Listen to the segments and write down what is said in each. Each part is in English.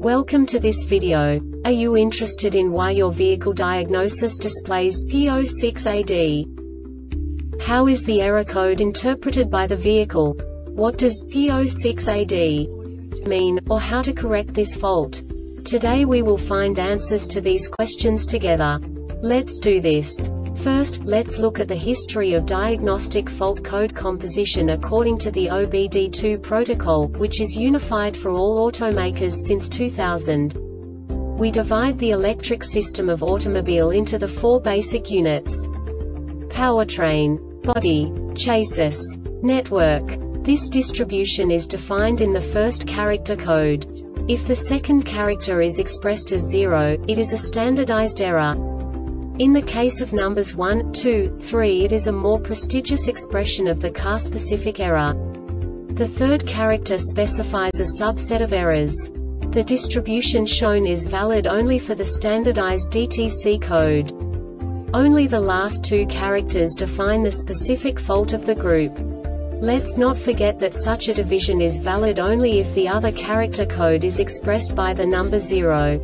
Welcome to this video. Are you interested in why your vehicle diagnosis displays P06AD? How is the error code interpreted by the vehicle? What does P06AD mean, or how to correct this fault? Today we will find answers to these questions together. Let's do this. First, let's look at the history of diagnostic fault code composition according to the OBD2 protocol, which is unified for all automakers since 2000. We divide the electric system of automobile into the four basic units: powertrain, body, chassis, network. This distribution is defined in the first character code. If the second character is expressed as 0, it is a standardized error. In the case of numbers 1, 2, 3, it is a more prestigious expression of the car-specific error. The third character specifies a subset of errors. The distribution shown is valid only for the standardized DTC code. Only the last two characters define the specific fault of the group. Let's not forget that such a division is valid only if the other character code is expressed by the number 0.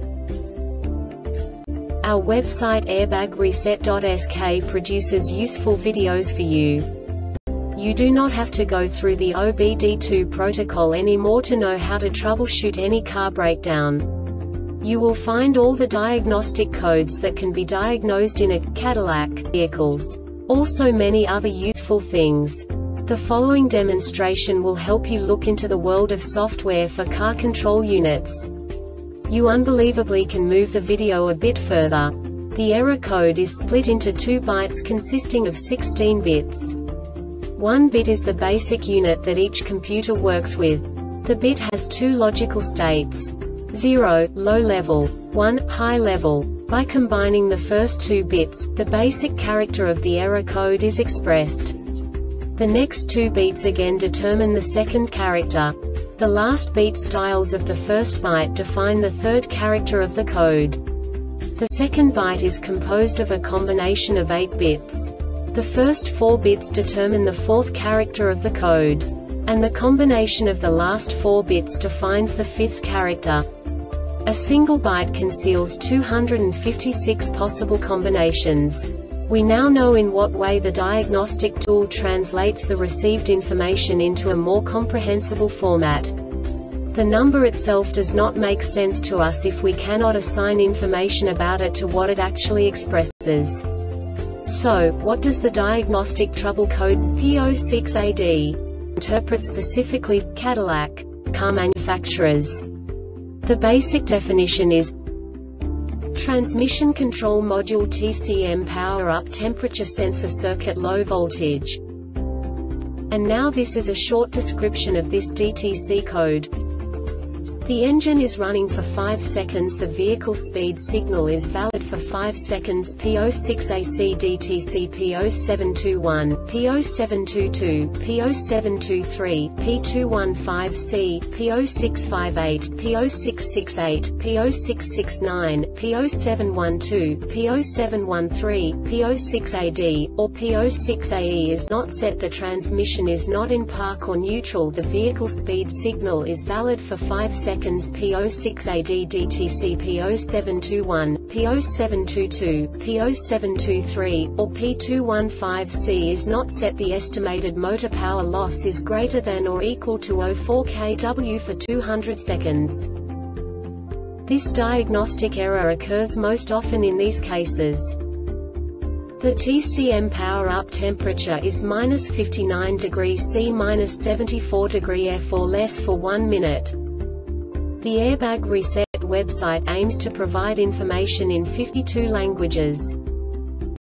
Our website airbagreset.sk produces useful videos for you. You do not have to go through the OBD2 protocol anymore to know how to troubleshoot any car breakdown. You will find all the diagnostic codes that can be diagnosed in a Cadillac vehicles. Also many other useful things. The following demonstration will help you look into the world of software for car control units. You unbelievably can move the video a bit further. The error code is split into 2 bytes consisting of 16 bits. 1 bit is the basic unit that each computer works with. The bit has 2 logical states: 0, low level, 1, high level. By combining the first 2 bits, the basic character of the error code is expressed. The next 2 beats again determine the second character. The last beat styles of the first byte define the third character of the code. The second byte is composed of a combination of 8 bits. The first 4 bits determine the fourth character of the code. And the combination of the last 4 bits defines the fifth character. A single byte conceals 256 possible combinations. We now know in what way the diagnostic tool translates the received information into a more comprehensible format. The number itself does not make sense to us if we cannot assign information about it to what it actually expresses. So, what does the diagnostic trouble code P06AD interpret specifically for Cadillac car manufacturers? The basic definition is Transmission Control Module TCM Power Up Temperature Sensor Circuit Low Voltage. And now this is a short description of this DTC code. The engine is running for 5 seconds. The vehicle speed signal is valid for 5 seconds. P06AC DTC P0721, P0722, P0723, P215C, P0658, P0668, P0669, P0712, P0713, P06AD, or P06AE is not set. The transmission is not in park or neutral. The vehicle speed signal is valid for 5 seconds. P06AD DTC P0721, P0722, P0723, or P215C is not set. The estimated motor power loss is greater than or equal to 04 kW for 200 seconds. This diagnostic error occurs most often in these cases. The TCM power-up temperature is -59 degrees C -74 degrees F or less for 1 minute. The Airbag Reset website aims to provide information in 52 languages.